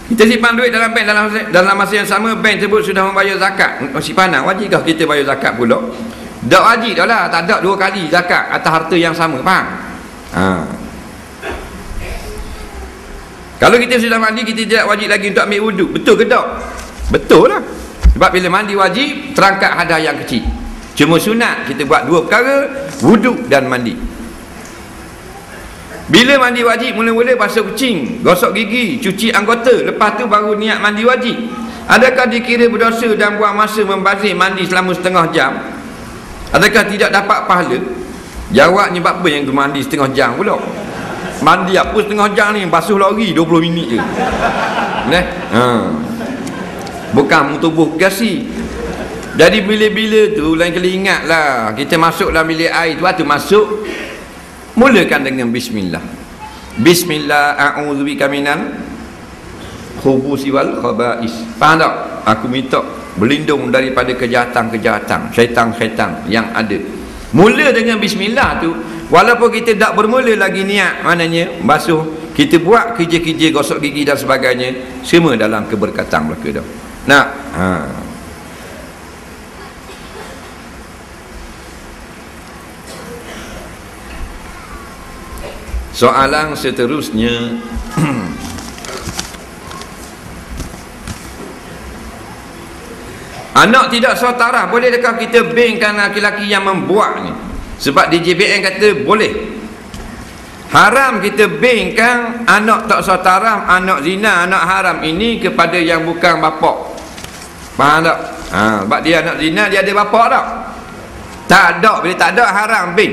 Kita simpan duit dalam bank, dalam masa yang sama bank tersebut sudah membayar zakat simpanan, wajibkah kita bayar zakat pula? Tak wajib dah lah, tak ada 2 kali zakat atas harta yang sama, faham? Kalau kita sudah mandi, kita tidak wajib lagi untuk ambil wuduk. Betul ke tak? Betul lah. Sebab bila mandi wajib, terangkat hadas yang kecil. Cuma sunat kita buat 2 perkara, wuduk dan mandi. Bila mandi wajib, mula-mula basuh kucing, gosok gigi, cuci anggota, lepas tu baru niat mandi wajib. Adakah dikira berdosa dan buang masa membazir mandi selama setengah jam? Adakah tidak dapat pahala? Jawabnya, apa yang tu mandi setengah jam pula? Mandi apa setengah jam ni? Basuh lori 20 minit je. Bukan tubuh gasi. Jadi bila-bila tu lain kali ingatlah, kita masuk dalam bilik air tu, waktu masuk mulakan dengan bismillah. Bismillah, a'udzubika minal khubusi wal khaba'is. Faham tak? Aku minta berlindung daripada kejahatan-kejahatan, syaitan-syaitan yang ada. Mula dengan bismillah tu, walaupun kita tak bermula lagi niat, maknanya basuh, kita buat kerja-kerja gosok gigi dan sebagainya, semua dalam keberkatan belaka dah. Nah, soalan seterusnya, anak tidak sautarah, boleh dekat kita bankkan laki-laki yang membuat ni? Sebab DJBN kata boleh. Haram kita bankkan anak tak sautarah, anak zina, anak haram ini kepada yang bukan bapak. Faham tak? Sebab dia anak zina, dia ada bapak tak? Tak ada. Bila tak ada, haram bank.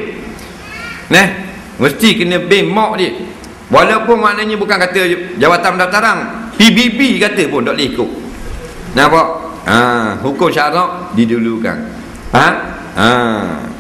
Mesti kena bank mak dia. Walaupun maknanya bukan kata Jawatan Pendaftaran, PBB kata pun tak boleh ikut. Nampak? Hukum syarak didulukan. Faham?